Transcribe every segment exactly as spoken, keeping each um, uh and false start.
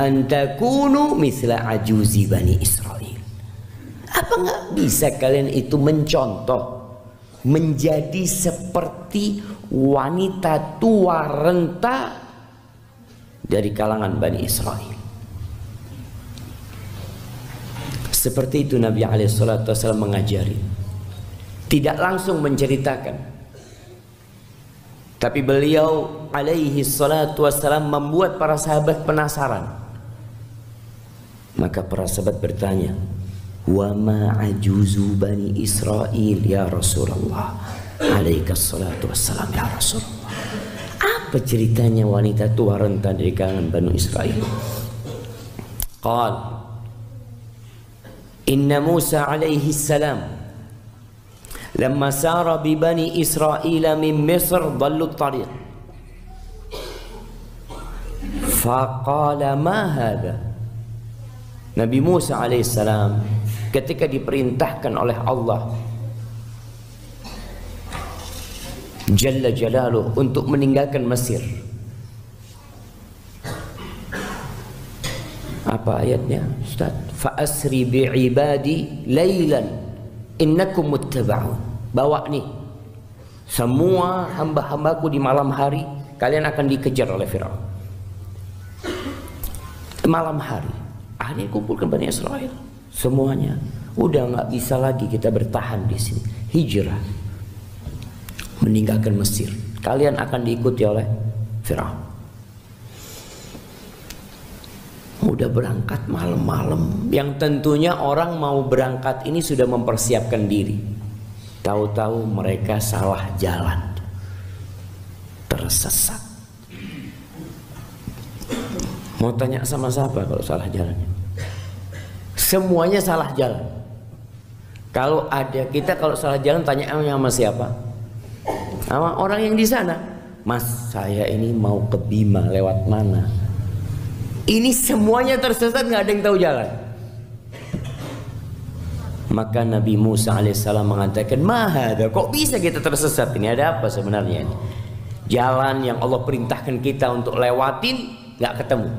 an takunu misla ajuzi bani Israel. Apa nggak bisa kalian itu mencontoh menjadi seperti wanita tua renta dari kalangan Bani Israel? Seperti itu Nabi alaihi salatu wasallam mengajari. Tidak langsung menceritakan, tapi beliau alaihi salatu wasallam membuat para sahabat penasaran. Maka para sahabat bertanya, wa ma ajuzu bani Israel ya Rasulullah, alaihi salatu wassalam ya Rasulullah. Apa ceritanya wanita tua renta dari kalangan Bani Israel? Qal inna Musa alaihi salam lamma sara bi bani Israel min Misr dallu at-tariq faqala ma hadha. Nabi Musa alaihissalam ketika diperintahkan oleh Allah Jalla Jalaluh untuk meninggalkan Mesir, apa ayatnya Ustaz? Fa asri bi ibadi lailan innakum muttaba'un. Bawa nih semua hamba-hambaku di malam hari, kalian akan dikejar oleh Firaun. Malam hari akhirnya kumpulkan Bani Israel semuanya. Udah nggak bisa lagi kita bertahan di sini, hijrah meninggalkan Mesir. Kalian akan diikuti oleh Firaun. Udah berangkat malam-malam, yang tentunya orang mau berangkat ini sudah mempersiapkan diri. Tahu-tahu mereka salah jalan, tersesat. Mau tanya sama siapa kalau salah jalannya? Semuanya salah jalan. Kalau ada kita kalau salah jalan tanya sama siapa? Sama orang yang di sana. Mas, saya ini mau ke Bima, lewat mana? Ini semuanya tersesat, nggak ada yang tahu jalan. Maka Nabi Musa alaihissalam mengatakan, mahada, kok bisa kita tersesat? Ini ada apa sebenarnya? Jalan yang Allah perintahkan kita untuk lewatin nggak ketemu.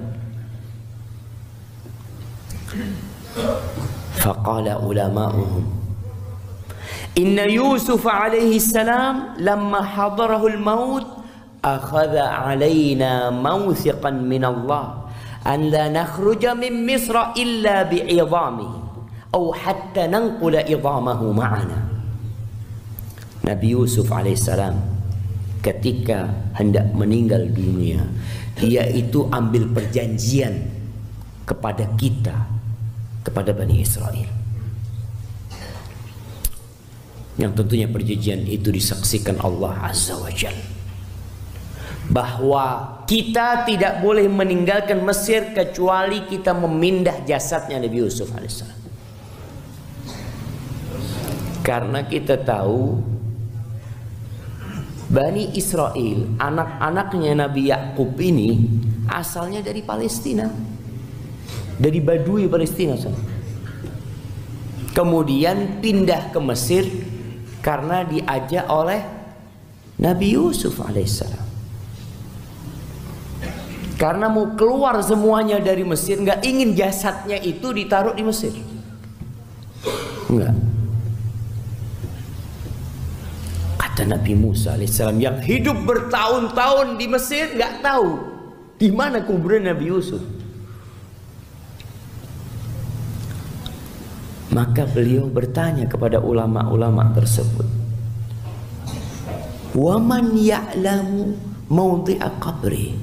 Faqala ulama'uhum, inna Yusuf alaihi salam lamma hadarahu al-maut akhadha alaina mawthiqan min Allah an la nakhruja min Misra illa bi'idhamihi atau hatta nanqula idhamahu ma'ana. Nabi Yusuf alaihissalam ketika hendak meninggal dunia, dia itu ambil perjanjian kepada kita, kepada Bani Israel, yang tentunya perjanjian itu disaksikan Allah Azza wa Jalla, bahwa kita tidak boleh meninggalkan Mesir kecuali kita memindah jasadnya Nabi Yusuf alaihissalam. Karena kita tahu Bani Israel, anak-anaknya Nabi Yakub ini asalnya dari Palestina, dari Badui Palestina. Kemudian pindah ke Mesir karena diajak oleh Nabi Yusuf alaihissalam. Karena mau keluar semuanya dari Mesir, nggak ingin jasadnya itu ditaruh di Mesir. Enggak. Kata Nabi Musa alaihissalam yang hidup bertahun-tahun di Mesir, nggak tahu di mana kuburan Nabi Yusuf. Maka beliau bertanya kepada ulama-ulama tersebut, "Waman ya'lamu mawdi'a qabri?"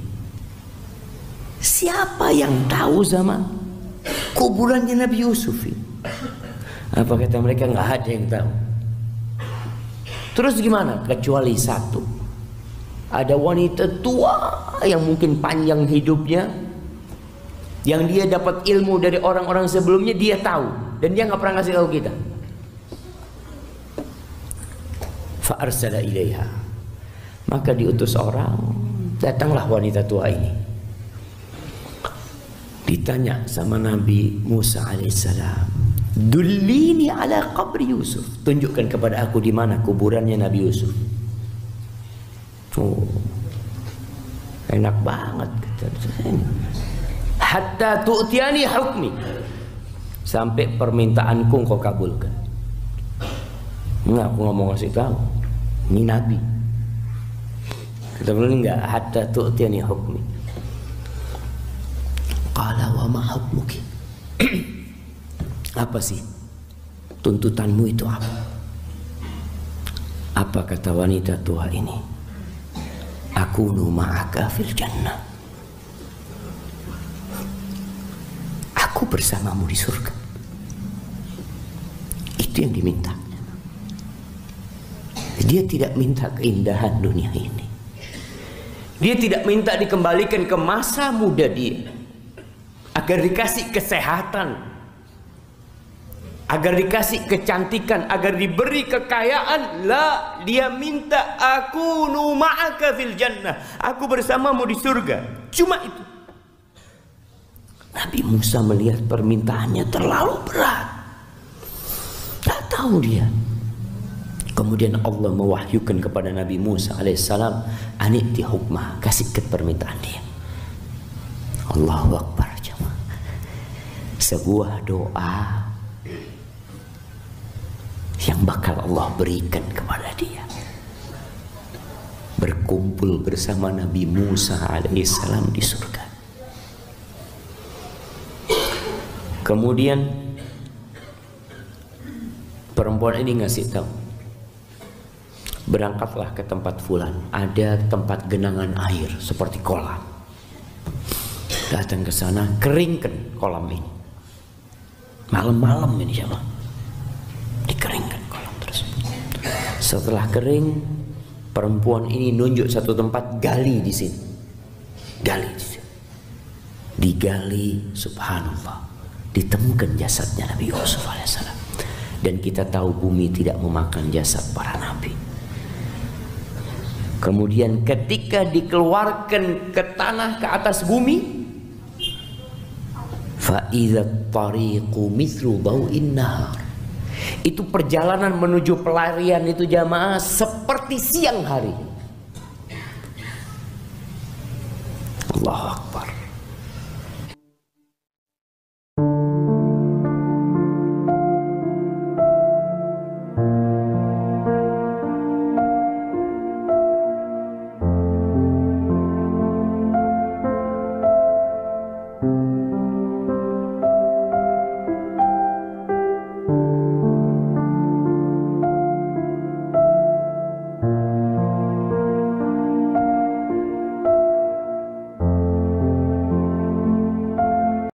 Siapa yang tahu sama kuburannya Nabi Yusuf? Apa kata mereka? Nggak ada yang tahu. Terus gimana? Kecuali satu, ada wanita tua yang mungkin panjang hidupnya, yang dia dapat ilmu dari orang-orang sebelumnya, dia tahu dan dia nggak pernah ngasih tahu kita. Fa arsala ilaiha, maka diutus orang, datanglah wanita tua ini. Ditanya sama Nabi Musa alaihissalam, dullini ala qabri Yusuf, tunjukkan kepada aku di mana kuburannya Nabi Yusuf. Oh, enak banget kata. hatta tu'tiani hukmi, sampai permintaanku engkau kabulkan. Enggak, aku nggak mau ngasih tahu. Ini Nabi. Kita bilang enggak, hatta tu'tiani hukmi. Qala wa ma hukmuki. Apa sih tuntutanmu itu apa? Apa kata wanita tua ini? Akunu ma'aka fil jannah. Aku bersamamu di surga. Itu yang diminta. Dia tidak minta keindahan dunia ini. Dia tidak minta dikembalikan ke masa muda dia, agar dikasih kesehatan, agar dikasih kecantikan, agar diberi kekayaan. La, dia minta akunu ma'aka fil jannah. Aku bersamamu di surga. Cuma itu. Nabi Musa melihat permintaannya terlalu berat. Tak tahu dia. Kemudian Allah mewahyukan kepada Nabi Musa alaihissalam, aniti hukmah, kasihkan permintaan dia. Allahu Akbar jemaah. Sebuah doa yang bakal Allah berikan kepada dia. Berkumpul bersama Nabi Musa alaihissalam di surga. Kemudian perempuan ini ngasih tahu, berangkatlah ke tempat fulan, ada tempat genangan air seperti kolam. Datang ke sana, keringkan kolam ini. Malam-malam ini siapa? Dikeringkan kolam tersebut. Setelah kering, perempuan ini nunjuk satu tempat, gali di sini. Gali di sini. Digali, subhanallah, ditemukan jasadnya Nabi Yusuf alaihissalam. Dan kita tahu bumi tidak memakan jasad para nabi. Kemudian ketika dikeluarkan ke tanah, ke atas bumi, fa idza tariqu mithlu dhau'in nahar. Itu perjalanan menuju pelarian itu jamaah seperti siang hari. Allahu Akbar.